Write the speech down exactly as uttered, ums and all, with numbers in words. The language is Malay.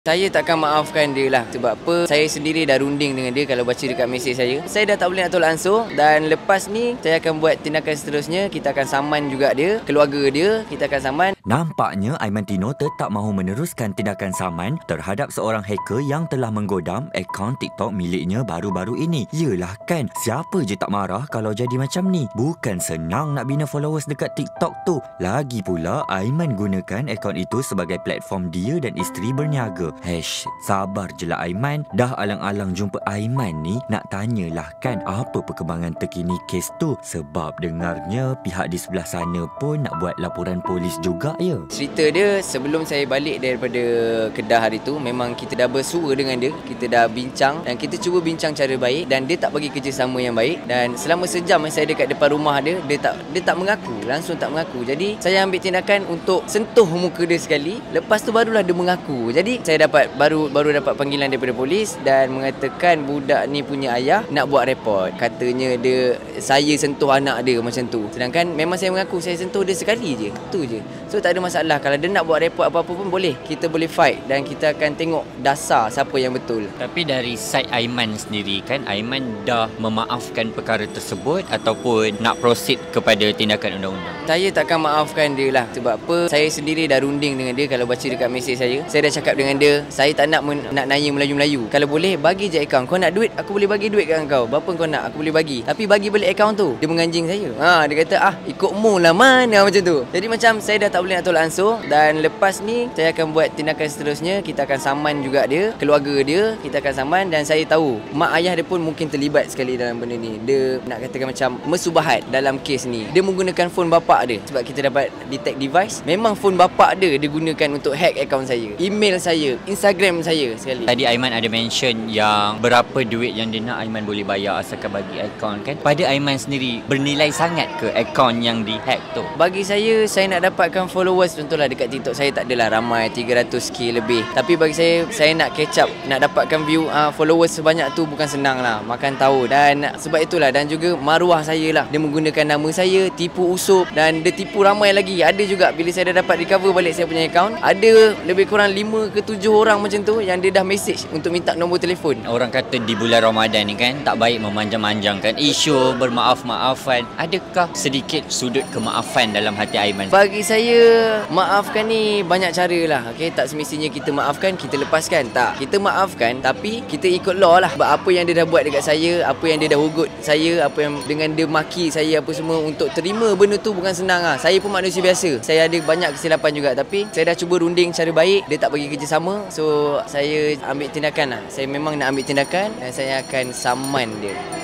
Saya takkan maafkan dia lah. Sebab apa? Saya sendiri dah runding dengan dia kalau baca dekat mesej saya. Saya dah tak boleh nak tolak ansur. Dan lepas ni, saya akan buat tindakan seterusnya. Kita akan saman juga dia, keluarga dia. Kita akan saman. Nampaknya Aiman Tino tetap mahu meneruskan tindakan saman terhadap seorang hacker yang telah menggodam akaun TikTok miliknya baru-baru ini. Yelah kan, siapa je tak marah kalau jadi macam ni? Bukan senang nak bina followers dekat TikTok tu. Lagi pula, Aiman gunakan akaun itu sebagai platform dia dan isteri berniaga. Hesh, sabar je lah Aiman. Dah alang-alang jumpa Aiman ni, nak tanyalah kan apa perkembangan terkini kes tu. Sebab dengarnya pihak di sebelah sana pun nak buat laporan polis juga ya. Cerita dia, sebelum saya balik daripada Kedah hari tu, memang kita dah bersua dengan dia. Kita dah bincang dan kita cuba bincang cara baik. Dan dia tak bagi kerjasama yang baik. Dan selama sejam saya dekat depan rumah dia, dia tak dia tak mengaku. Langsung tak mengaku. Jadi saya ambil tindakan untuk sentuh muka dia sekali. Lepas tu barulah dia mengaku. Jadi saya dapat baru baru dapat panggilan daripada polis dan mengatakan budak ni punya ayah nak buat report. Katanya dia saya sentuh anak dia macam tu. Sedangkan memang saya mengaku saya sentuh dia sekali je. Tu je. So tak ada masalah. Kalau dia nak buat report apa-apa pun boleh. Kita boleh fight dan kita akan tengok dasar siapa yang betul. Tapi dari side Aiman sendiri kan, Aiman dah memaafkan perkara tersebut ataupun nak proceed kepada tindakan undang-undang? Saya takkan maafkan dia lah. Sebab apa? Saya sendiri dah runding dengan dia kalau baca dekat mesej saya. Saya dah cakap dengan dia, saya tak nak men- nak nanya Melayu-Melayu. Kalau boleh bagi je akaun. Kau nak duit, aku boleh bagi duit kat kau. Berapa kau nak, aku boleh bagi. Tapi bagi balik akaun tu. Dia menganjing saya. Ha, dia kata ah ikut mu lah mana macam tu. Jadi macam saya dah tak boleh nak tolak ansur. Dan lepas ni saya akan buat tindakan seterusnya. Kita akan saman juga dia, keluarga dia. Kita akan saman. Dan saya tahu mak ayah dia pun mungkin terlibat sekali dalam benda ni. Dia nak katakan macam mesubahat dalam kes ni. Dia menggunakan phone bapak dia. Sebab kita dapat detect device. Memang phone bapak dia dia gunakan untuk hack akaun saya, email saya, Instagram saya sekali. Tadi Aiman ada mention yang berapa duit yang dia nak Aiman boleh bayar asalkan bagi akaun kan. Pada Aiman sendiri, bernilai sangat ke akaun yang dihack tu? Bagi saya, saya nak dapatkan followers, contohlah dekat TikTok saya tak adalah ramai, tiga ratus k lebih. Tapi bagi saya, saya nak catch up, nak dapatkan view uh, followers sebanyak tu bukan senang lah, makan tahu. Dan sebab itulah, dan juga maruah saya lah. Dia menggunakan nama saya, tipu usup dan dia tipu ramai lagi. Ada juga bila saya dah dapat recover balik saya punya akaun, ada lebih kurang lima ke tujuh orang macam tu yang dia dah message untuk minta nombor telefon. Orang kata di bulan Ramadan ni kan tak baik memanjang-manjangkan isu bermaaf-maafan. Adakah sedikit sudut kemaafan dalam hati Aiman? Bagi saya, maafkan ni banyak cara lah. Okay? Tak semestinya kita maafkan, kita lepaskan. Tak. Kita maafkan tapi kita ikut law lah. Sebab apa yang dia dah buat dekat saya, apa yang dia dah ugut saya, apa yang dengan dia maki saya apa semua, untuk terima benda tu bukan senang lah. Saya pun manusia biasa. Saya ada banyak kesilapan juga. Tapi saya dah cuba runding cara baik. Dia tak bagi kerjasama. So saya ambil tindakan lah. Saya memang nak ambil tindakan dan saya akan saman dia.